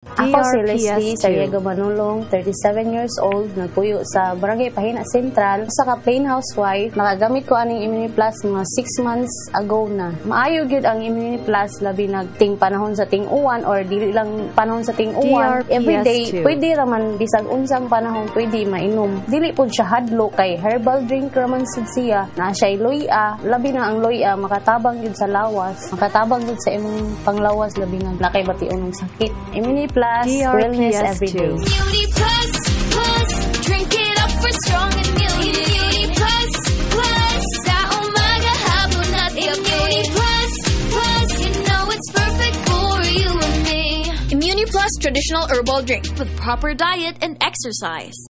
Ako si Leslie DRPS Sariaga Manulong, 37 years old, nagpuyo sa Barangay Pahina Central. Sa ka-plain housewife, nakagamit ko aning Immuni Plus mga 6 months ago na. Maayo gyud ang Immuni Plus labi nagting panahon sa ting-uwan or dili lang panahon sa ting-uwan. DRPS Everyday, too. pwede raman bisag unsang panahon pwede mainom. Dili pud siya hadlo kay herbal drink raman sad siya. Na siya loya, labi na ang loya makatabang gyud sa lawas, makatabang gyud sa imong panglawas labi na nakay bation ng sakit. Immuni Plus, wellness DRPS every day. Immuni Plus, Plus, drink it up for strong immunity. Immuni Plus, Plus, sa umaga hapon at gabi. Immuni Plus, Plus, you know it's perfect for you and me. Immuni Plus traditional herbal drink with proper diet and exercise.